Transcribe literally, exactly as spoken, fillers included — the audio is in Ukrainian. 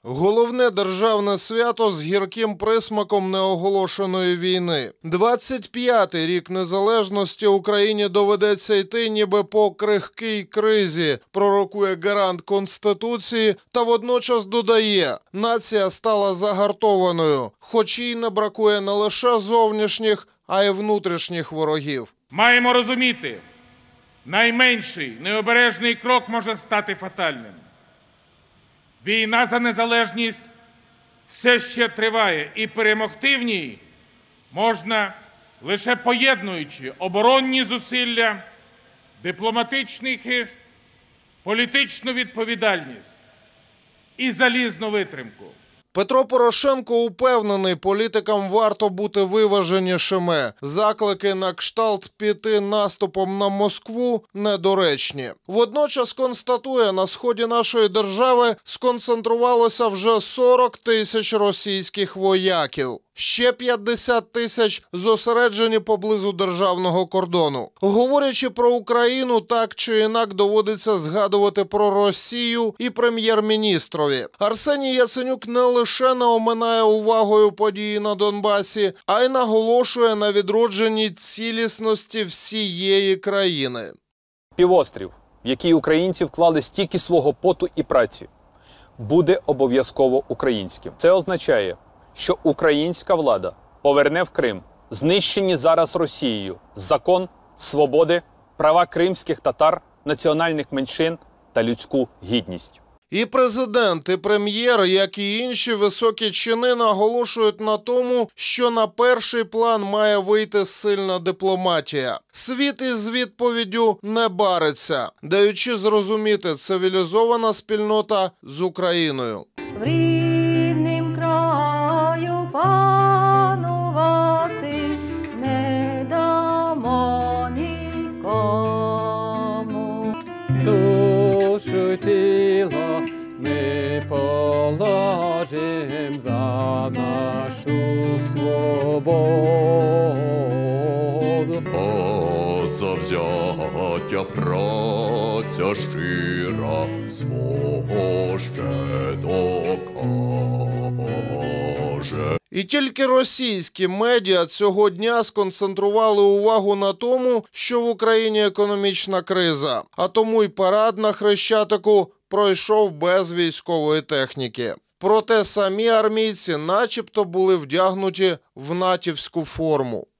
Головне державне свято з гірким присмаком неоголошеної війни. двадцять п'ятий рік незалежності Україні доведеться йти ніби по крихкій кризі, пророкує гарант Конституції та водночас додає, нація стала загартованою, хоч їй не бракує не лише зовнішніх, а й внутрішніх ворогів. Маємо розуміти, найменший необережний крок може стати фатальним. Війна за незалежність все ще триває, і перемогти в ній можна лише поєднуючи оборонні зусилля, дипломатичний хист, політичну відповідальність і залізну витримку. Петро Порошенко упевнений, політикам варто бути виваженішими. Заклики на кшталт піти наступом на Москву недоречні. Водночас констатує, на сході нашої держави сконцентрувалося вже сорок тисяч російських вояків. Ще п'ятдесят тисяч зосереджені поблизу державного кордону. Говорячи про Україну, так чи інак доводиться згадувати про Росію і прем'єр-міністрові. Арсеній Яценюк не лише не оминає увагою події на Донбасі, а й наголошує на відродженні цілісності всієї країни. Півострів, в який українці вклали стільки свого поту і праці, буде обов'язково українським. Це означає, що українська влада поверне в Крим знищені зараз Росією закон, свободи, права кримських татар, національних меншин та людську гідність. І президент, і прем'єр, як і інші високі чини, наголошують на тому, що на перший план має вийти сильна дипломатія. Світ із відповіддю не бариться, даючи зрозуміти, цивілізована спільнота з Україною. В ріднім краю панувати не дамо нікому. Душу тіла ми положим за нашу свободу. А завзяття праця щира свого ще докаже. І тільки російські медіа цього дня сконцентрували увагу на тому, що в Україні економічна криза, а тому й парад на Хрещатику пройшов без військової техніки. Проте самі армійці начебто були вдягнуті в натівську форму.